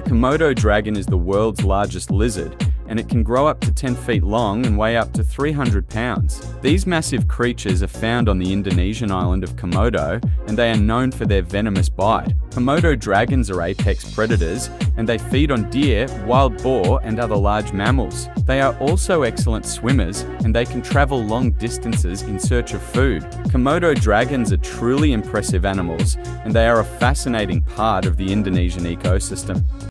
Komodo dragon is the world's largest lizard, and it can grow up to 10 feet long and weigh up to 300 pounds. These massive creatures are found on the Indonesian island of Komodo, and they are known for their venomous bite. Komodo dragons are apex predators, and they feed on deer, wild boar, and other large mammals. They are also excellent swimmers, and they can travel long distances in search of food. Komodo dragons are truly impressive animals, and they are a fascinating part of the Indonesian ecosystem.